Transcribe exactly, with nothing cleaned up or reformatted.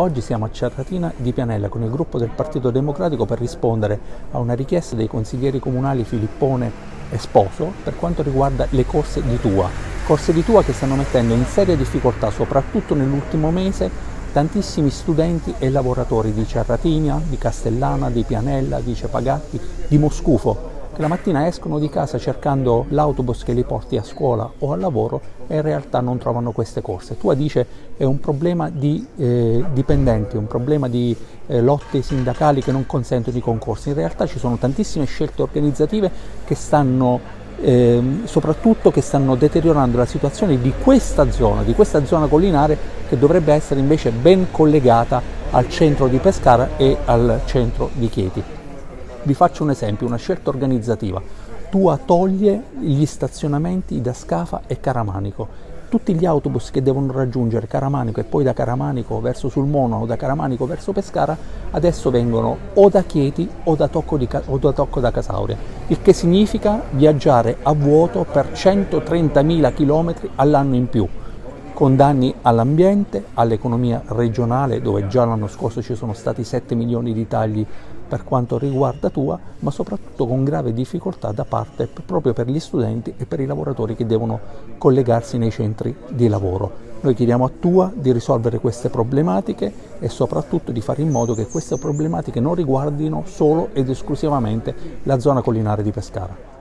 Oggi siamo a Cerratina di Pianella con il gruppo del Partito Democratico per rispondere a una richiesta dei consiglieri comunali Filippone e Sposo per quanto riguarda le corse di Tua. Corse di Tua che stanno mettendo in seria difficoltà, soprattutto nell'ultimo mese, tantissimi studenti e lavoratori di Cerratina, di Castellana, di Pianella, di Cepagatti, di Moscufo, che la mattina escono di casa cercando l'autobus che li porti a scuola o al lavoro e in realtà non trovano queste corse. Tua dice è un problema di eh, dipendenti, un problema di eh, lotte sindacali che non consentono i concorsi. In realtà ci sono tantissime scelte organizzative che stanno eh, soprattutto che stanno deteriorando la situazione di questa zona, di questa zona collinare che dovrebbe essere invece ben collegata al centro di Pescara e al centro di Chieti. Vi faccio un esempio, una scelta organizzativa. Tua toglie gli stazionamenti da Scafa e Caramanico. Tutti gli autobus che devono raggiungere Caramanico e poi da Caramanico verso Sulmona o da Caramanico verso Pescara adesso vengono o da Chieti o da Tocco, di, o da, Tocco da Casauria, il che significa viaggiare a vuoto per centotrentamila chilometri all'anno in più, con danni all'ambiente, all'economia regionale, dove già l'anno scorso ci sono stati sette milioni di tagli per quanto riguarda Tua, ma soprattutto con grave difficoltà da parte proprio per gli studenti e per i lavoratori che devono collegarsi nei centri di lavoro. Noi chiediamo a Tua di risolvere queste problematiche e soprattutto di fare in modo che queste problematiche non riguardino solo ed esclusivamente la zona collinare di Pescara.